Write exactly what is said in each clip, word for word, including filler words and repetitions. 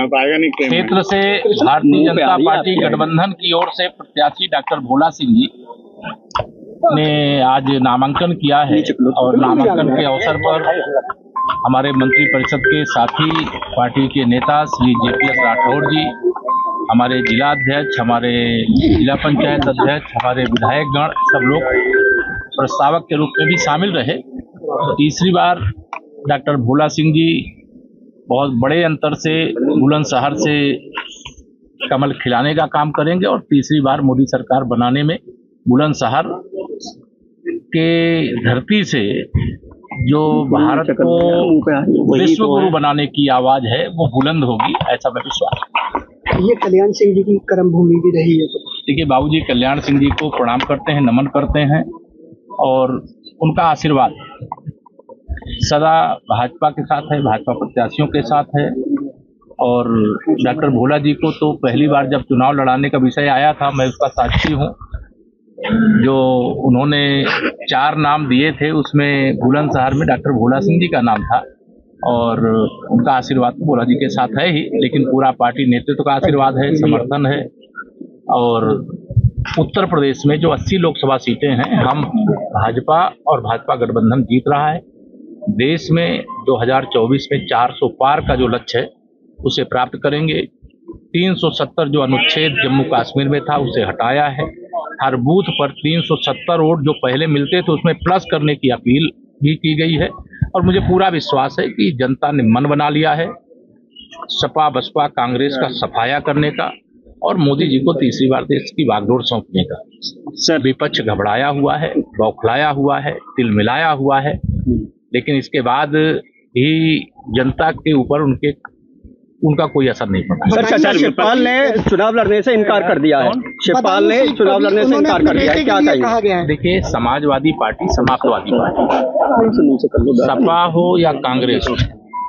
क्षेत्र से भारतीय जनता पार्टी गठबंधन की ओर से प्रत्याशी डॉक्टर भोला सिंह जी ने आज नामांकन किया है और नामांकन के अवसर पर हमारे मंत्री परिषद के साथी पार्टी के नेता श्री जेपीएस राठौर जी, हमारे जिला अध्यक्ष, हमारे जिला पंचायत अध्यक्ष, हमारे विधायकगण सब लोग प्रस्तावक के रूप में भी शामिल रहे। तीसरी बार डॉक्टर भोला सिंह जी बहुत बड़े अंतर से बुलंदशहर से कमल खिलाने का काम करेंगे और तीसरी बार मोदी सरकार बनाने में बुलंदशहर के धरती से जो भारत को विश्व गुरु बनाने की आवाज है वो बुलंद होगी, ऐसा मैं विश्वास। ये कल्याण सिंह जी की कर्म भूमि भी रही है। देखिए, बाबूजी कल्याण सिंह जी को प्रणाम करते हैं, नमन करते हैं और उनका आशीर्वाद सदा भाजपा के साथ है, भाजपा प्रत्याशियों के साथ है। और डॉक्टर भोला जी को तो पहली बार जब चुनाव लड़ाने का विषय आया था, मैं उसका साक्षी हूँ। जो उन्होंने चार नाम दिए थे उसमें बुलंदशहर में डॉक्टर भोला सिंह जी का नाम था और उनका आशीर्वाद तो भोला जी के साथ है ही, लेकिन पूरा पार्टी नेतृत्व का आशीर्वाद है, समर्थन है। और उत्तर प्रदेश में जो अस्सी लोकसभा सीटें हैं, हम भाजपा और भाजपा गठबंधन जीत रहा है। देश में दो हज़ार चौबीस में चार सौ पार का जो लक्ष्य है उसे प्राप्त करेंगे। तीन सौ सत्तर जो अनुच्छेद जम्मू कश्मीर में था उसे हटाया है। हर बूथ पर तीन सौ सत्तर वोट जो पहले मिलते थे उसमें प्लस करने की अपील भी की गई है और मुझे पूरा विश्वास है कि जनता ने मन बना लिया है सपा बसपा कांग्रेस का सफाया करने का और मोदी जी को तीसरी बार देश की बागडोर सौंपने का। सर, विपक्ष घबराया हुआ है, बौखलाया हुआ है, तिलमिलाया हुआ है, लेकिन इसके बाद भी जनता के ऊपर उनके उनका कोई असर नहीं पड़ा। सर, सर शिवपाल ने चुनाव लड़ने से इनकार कर दिया है। शिवपाल ने चुनाव लड़ने से इनकार कर दिया है, क्या कहेंगे? देखिए, समाजवादी पार्टी, समाप्तवादी पार्टी, सपा हो या कांग्रेस हो,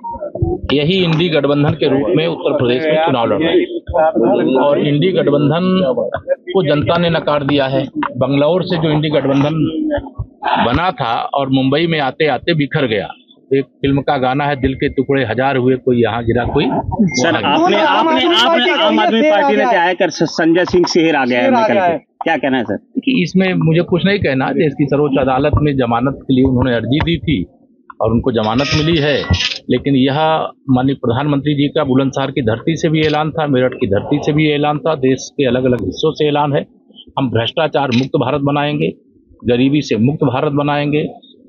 यही इंडी गठबंधन के रूप में उत्तर प्रदेश में चुनाव लड़ रहे हैं और इंडी गठबंधन को जनता ने नकार दिया है। बंगलौर से जो इंडी गठबंधन बना था और मुंबई में आते आते बिखर गया। एक फिल्म का गाना है, दिल के टुकड़े हजार हुए, कोई यहाँ गिरा कोई। सर, आपने आपने आपने आम आदमी पार्टी ने क्या कर संजय सिंह शेर आ गया है निकल के, क्या कहना है सर? कि इसमें मुझे कुछ नहीं कहना। देश की सर्वोच्च अदालत में जमानत के लिए उन्होंने अर्जी दी थी और उनको जमानत मिली है, लेकिन यह माननीय प्रधानमंत्री जी का बुलंदशहर की धरती से भी ऐलान था, मेरठ की धरती से भी ऐलान था, देश के अलग अलग हिस्सों से ऐलान है। हम भ्रष्टाचार मुक्त भारत बनाएंगे, गरीबी से मुक्त भारत बनाएंगे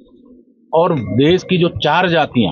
और देश की जो चार जातियां,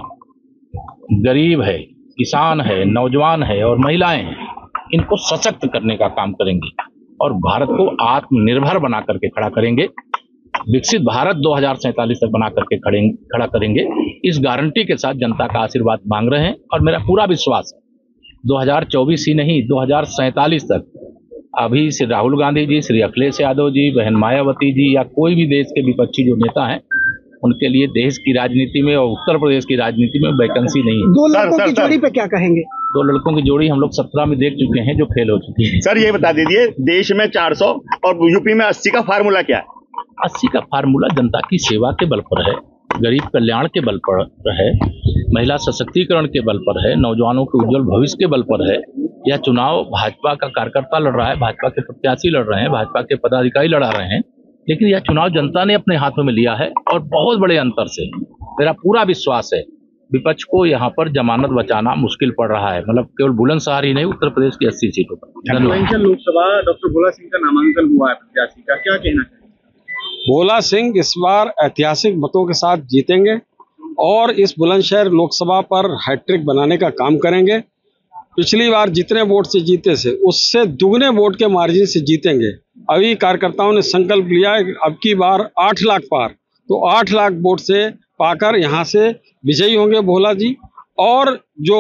गरीब है, किसान है, नौजवान है और महिलाएं हैं, इनको सशक्त करने का काम करेंगे और भारत को आत्मनिर्भर बना करके खड़ा करेंगे। विकसित भारत दो हज़ार सैंतालीस तक बना करके खड़े खड़ा करेंगे। इस गारंटी के साथ जनता का आशीर्वाद मांग रहे हैं और मेरा पूरा विश्वास है दो हज़ार चौबीस ही नहीं, दो हज़ार सैंतालीस तक अभी श्री राहुल गांधी जी, श्री अखिलेश यादव जी, बहन मायावती जी या कोई भी देश के विपक्षी जो नेता हैं, उनके लिए देश की राजनीति में और उत्तर प्रदेश की राजनीति में वैकेंसी नहीं है। दो लड़कों की जोड़ी पे क्या कहेंगे? दो लड़कों की जोड़ी हम लोग सत्रह में देख चुके हैं जो फेल हो चुकी है। सर, ये बता दीजिए, देश में चार सौ और यूपी में अस्सी का फार्मूला क्या है? अस्सी का फार्मूला जनता की सेवा के बल पर है, गरीब कल्याण के बल पर है, महिला सशक्तिकरण के बल पर है, नौजवानों के उज्जवल भविष्य के बल पर है। यह चुनाव भाजपा का कार्यकर्ता लड़ रहा है, भाजपा के प्रत्याशी लड़ रहे हैं, भाजपा के पदाधिकारी लड़ा रहे हैं, लेकिन यह चुनाव जनता ने अपने हाथों में लिया है और बहुत बड़े अंतर से। मेरा पूरा विश्वास है विपक्ष को यहाँ पर जमानत बचाना मुश्किल पड़ रहा है, मतलब केवल बुलंदशहर ही नहीं, उत्तर प्रदेश की अस्सी सीटों पर। लोकसभा डॉक्टर भोला सिंह का नामांकन हुआ है प्रत्याशी का, क्या कहना है? भोला सिंह इस बार ऐतिहासिक मतों के साथ जीतेंगे और इस बुलंदशहर लोकसभा पर हैट्रिक बनाने का काम करेंगे। पिछली बार जितने वोट से जीते थे उससे दुगने वोट के मार्जिन से जीतेंगे। अभी कार्यकर्ताओं ने संकल्प लिया है अब की बार आठ लाख पार, तो आठ लाख वोट से पाकर यहाँ से विजयी होंगे भोला जी। और जो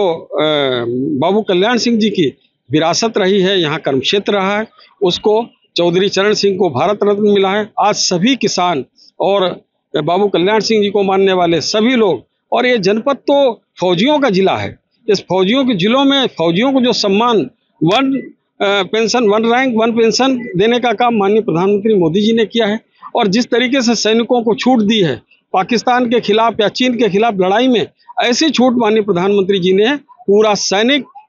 बाबू कल्याण सिंह जी की विरासत रही है, यहाँ कर्म क्षेत्र रहा है, उसको चौधरी चरण सिंह को भारत रत्न मिला है। आज सभी किसान और बाबू कल्याण सिंह जी को मानने वाले सभी लोग, और ये जनपद तो फौजियों का जिला है, इस फौजियों के जिलों में फौजियों को जो सम्मान one pension, one rank, one pension देने का काम माननीय प्रधानमंत्री मोदी जी ने किया है। और जिस तरीके से सैनिकों को छूट दी है पाकिस्तान के खिलाफ या चीन के खिलाफ लड़ाई में, ऐसी छूट माननीय प्रधानमंत्री जी ने पूरा सैनिक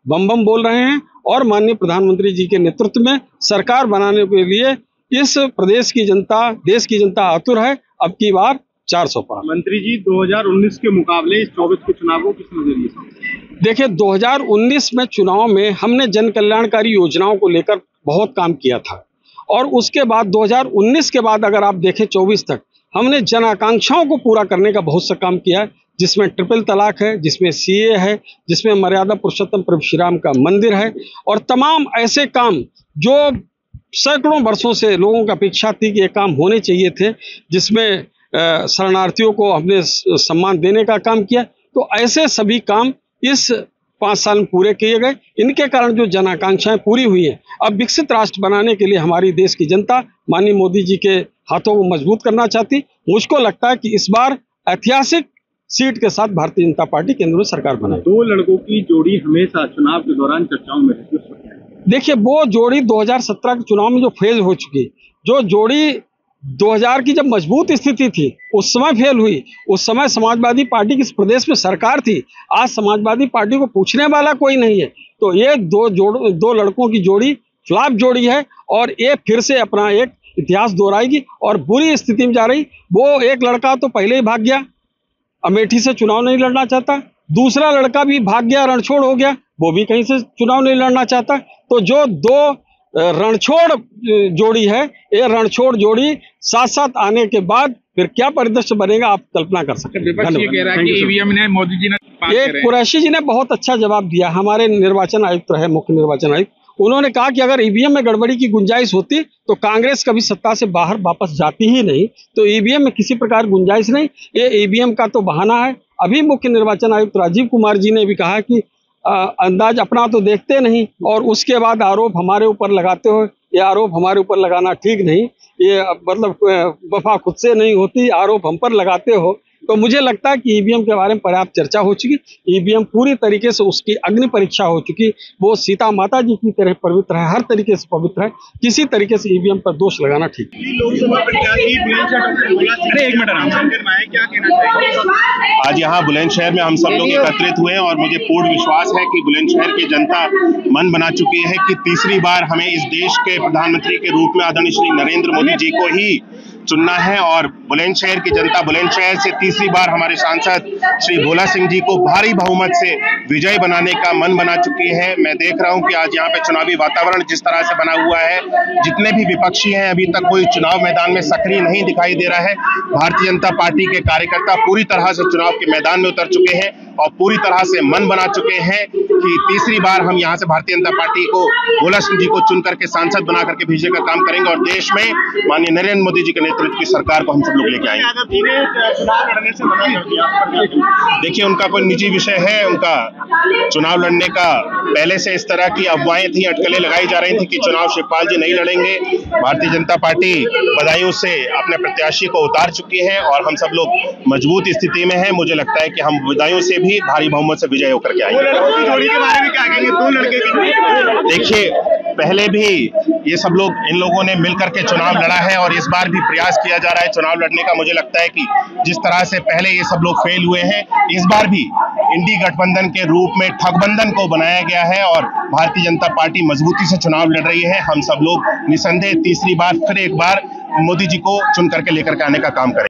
बम बम बोल रहे हैं और माननीय प्रधानमंत्री जी के नेतृत्व में सरकार बनाने के लिए इस प्रदेश की जनता, देश की जनता आतुर है। अब की बार चार सौ पार। मंत्री जी, दो हज़ार उन्नीस के मुकाबले इस चौबीस के चुनाव को किस नजरिए से? देखिए, दो हज़ार उन्नीस में चुनाव में हमने जन कल्याणकारी योजनाओं को लेकर बहुत काम किया था और उसके बाद दो हज़ार उन्नीस के बाद अगर आप देखें चौबीस तक हमने जन आकांक्षाओं को पूरा करने का बहुत सा काम किया है, जिसमें ट्रिपल तलाक है, जिसमें सीए है, जिसमें मर्यादा पुरुषोत्तम प्रभु श्री राम का मंदिर है और तमाम ऐसे काम जो सैकड़ों वर्षों से लोगों की अपेक्षा थी कि ये काम होने चाहिए थे, जिसमें शरणार्थियों को हमने सम्मान देने का काम किया। तो ऐसे सभी काम इस पाँच साल में पूरे किए गए। इनके कारण जो जन आकांक्षाएं पूरी हुई हैं, अब विकसित राष्ट्र बनाने के लिए हमारी देश की जनता माननीय मोदी जी के हाथों को मजबूत करना चाहती। मुझको लगता है कि इस बार ऐतिहासिक सीट के साथ भारतीय जनता पार्टी केंद्र में सरकार बनाएगी। दो लड़कों की जोड़ी हमेशा चुनाव के दौरान चर्चाओं में रहती है। देखिए, वो जोड़ी दो हज़ार सत्रह के चुनाव में जो फेल हो चुकी, जो जोड़ी दो हज़ार की जब मजबूत स्थिति थी उस समय फेल हुई, उस समय समाजवादी पार्टी की इस प्रदेश में सरकार थी। आज समाजवादी पार्टी को पूछने वाला कोई नहीं है। तो ये दो जोड़ दो लड़कों की जोड़ी फ्लॉप जोड़ी है और ये फिर से अपना एक इतिहास दोहराएगी और बुरी स्थिति में जा रही। वो एक लड़का तो पहले ही भाग गया, अमेठी से चुनाव नहीं लड़ना चाहता। दूसरा लड़का भी भाग गया, रणछोड़ हो गया, वो भी कहीं से चुनाव नहीं लड़ना चाहता। तो जो दो रणछोड़ जोड़ी है, ये रणछोड़ जोड़ी साथ साथ आने के बाद फिर क्या परिदृश्य बनेगा आप कल्पना कर सकते हैं। विपक्ष ये कह रहा है कि ईवीएम ने मोदी जी ने ये कुरैशी जी ने बहुत अच्छा जवाब दिया। हमारे निर्वाचन आयुक्त रहे, मुख्य निर्वाचन आयुक्त, उन्होंने कहा कि अगर ईवीएम में गड़बड़ी की गुंजाइश होती तो कांग्रेस कभी सत्ता से बाहर वापस जाती ही नहीं। तो ईवीएम में किसी प्रकार गुंजाइश नहीं, ये ईवीएम का तो बहाना है। अभी मुख्य निर्वाचन आयुक्त राजीव कुमार जी ने भी कहा कि आ, अंदाज अपना तो देखते नहीं और उसके बाद आरोप हमारे ऊपर लगाते हो। ये आरोप हमारे ऊपर लगाना ठीक नहीं, ये मतलब वफा खुद से नहीं होती, आरोप हम पर लगाते हो। तो मुझे लगता है कि ईवीएम के बारे में पर्याप्त चर्चा हो चुकी। ईवीएम पूरी तरीके से उसकी अग्नि परीक्षा हो चुकी। वो सीता माता जी की तरह पवित्र है, हर तरीके से पवित्र है। किसी तरीके से ईवीएम पर दोष लगाना ठीक है। लोकसभा प्रत्याशी अरे एक मिनट क्या कहना चाहिए? आज यहाँ बुलंदशहर में हम सब लोग एकत्रित हुए और मुझे पूर्ण विश्वास है कि बुलंदशहर की जनता मन बना चुकी है कि तीसरी बार हमें इस देश के प्रधानमंत्री के रूप में आदरणीय श्री नरेंद्र मोदी जी को ही चुनना है। और बुलंदशहर की जनता बुलंदशहर से तीसरी बार हमारे सांसद श्री भोला सिंह जी को भारी बहुमत से विजय बनाने का मन बना चुकी है। मैं देख रहा हूं कि आज यहाँ पे चुनावी वातावरण जिस तरह से बना हुआ है, जितने भी विपक्षी हैं अभी तक कोई चुनाव मैदान में सक्रिय नहीं दिखाई दे रहा है। भारतीय जनता पार्टी के कार्यकर्ता पूरी तरह से चुनाव के मैदान में उतर चुके हैं और पूरी तरह से मन बना चुके हैं कि तीसरी बार हम यहाँ से भारतीय जनता पार्टी को भोला सिंह जी को चुन करके सांसद बना करके भेजने का काम करेंगे और देश में माननीय नरेंद्र मोदी जी के नेतृत्व की सरकार को हम सब लोग लेके आएंगे। देखिए, उनका कोई निजी विषय है, उनका चुनाव लड़ने का पहले से इस तरह की अफवाहें थी, अटकलें लगाई जा रही थी कि चुनाव शिवपाल जी नहीं लड़ेंगे। भारतीय जनता पार्टी बदायूं से अपने प्रत्याशी को उतार चुकी है और हम सब लोग मजबूत स्थिति में हैं। मुझे लगता है कि हम बदायूं से भी भारी बहुमत से विजय होकर के आएंगे। जोड़ी के बारे में क्या कहेंगे? दो लड़के की देखिए, पहले भी ये सब लोग इन लोगों ने मिलकर के चुनाव लड़ा है और इस बार भी प्रयास किया जा रहा है चुनाव लड़ने का। मुझे लगता है कि जिस तरह से पहले ये सब लोग फेल हुए हैं, इस बार भी इंडी गठबंधन के रूप में ठगबंधन को बनाया गया है और भारतीय जनता पार्टी मजबूती से चुनाव लड़ रही है। हम सब लोग निसंदेह तीसरी बार फिर एक बार मोदी जी को चुन करके लेकर के आने का काम करें।